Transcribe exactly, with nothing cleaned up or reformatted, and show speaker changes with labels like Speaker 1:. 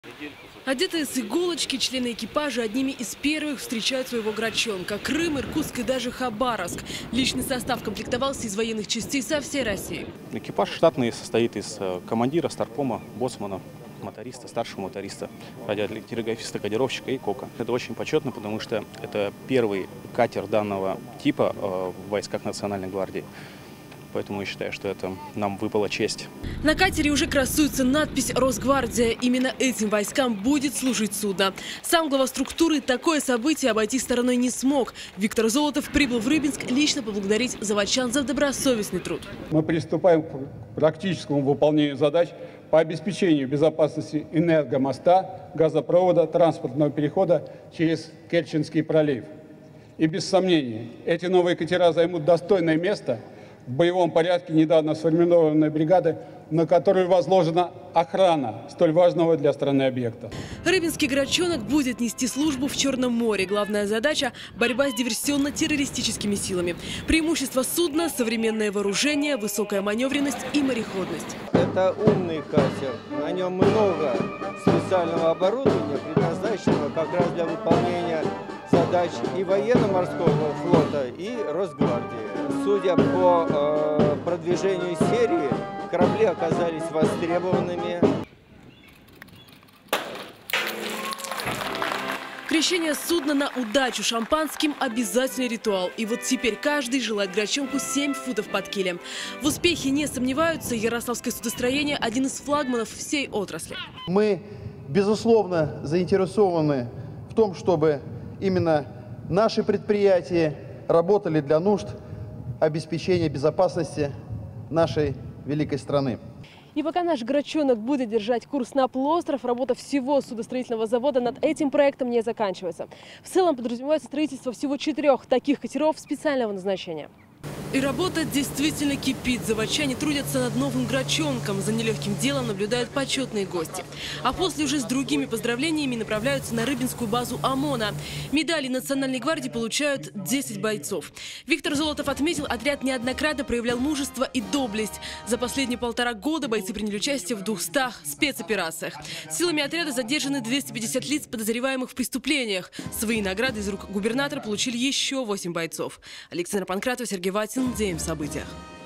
Speaker 1: Одетые с иголочки, члены экипажа одними из первых встречают своего грачонка. Крым, Иркутск и даже Хабаровск. Личный состав комплектовался из военных частей со всей России.
Speaker 2: Экипаж штатный состоит из командира, старпома, боцмана, моториста, старшего моториста, радиотелеграфиста, кодировщика и кока. Это очень почетно, потому что это первый катер данного типа в войсках Национальной гвардии. Поэтому я считаю, что это нам выпала честь.
Speaker 1: На катере уже красуется надпись «Росгвардия». Именно этим войскам будет служить судно. Сам глава структуры такое событие обойти стороной не смог. Виктор Золотов прибыл в Рыбинск лично поблагодарить заводчан за добросовестный труд.
Speaker 3: Мы приступаем к практическому выполнению задач по обеспечению безопасности энергомоста, газопровода, транспортного перехода через Керченский пролив. И без сомнений, эти новые катера займут достойное место в боевом порядке недавно сформированной бригады, на которую возложена охрана столь важного для страны объекта.
Speaker 1: Рыбинский грачонок будет нести службу в Черном море. Главная задача – борьба с диверсионно-террористическими силами. Преимущество судна – современное вооружение, высокая маневренность и мореходность.
Speaker 4: Это умный катер. На нем много специального оборудования, предназначенного как раз для выполнения задач и военно-морского флота, и Росгвардии. Судя по э, продвижению серии, корабли оказались востребованными.
Speaker 1: Крещение судна на удачу шампанским – обязательный ритуал. И вот теперь каждый желает грачонку семь футов под килем. В успехе не сомневаются. Ярославское судостроение – один из флагманов всей отрасли.
Speaker 5: Мы, безусловно, заинтересованы в том, чтобы именно наши предприятия работали для нужд обеспечения безопасности нашей великой страны.
Speaker 1: И пока наш грачонок будет держать курс на полуостров, работа всего судостроительного завода над этим проектом не заканчивается. В целом подразумевается строительство всего четырех таких катеров специального назначения. И работа действительно кипит. Заводчане трудятся над новым грачонком. За нелегким делом наблюдают почетные гости. А после уже с другими поздравлениями направляются на Рыбинскую базу ОМОНа. Медали Национальной гвардии получают десять бойцов. Виктор Золотов отметил, отряд неоднократно проявлял мужество и доблесть. За последние полтора года бойцы приняли участие в двухстах спецоперациях. Силами отряда задержаны двести пятьдесят лиц, подозреваемых в преступлениях. Свои награды из рук губернатора получили еще восемь бойцов. Александр Панкратов, Сергей Ватин. День в событиях.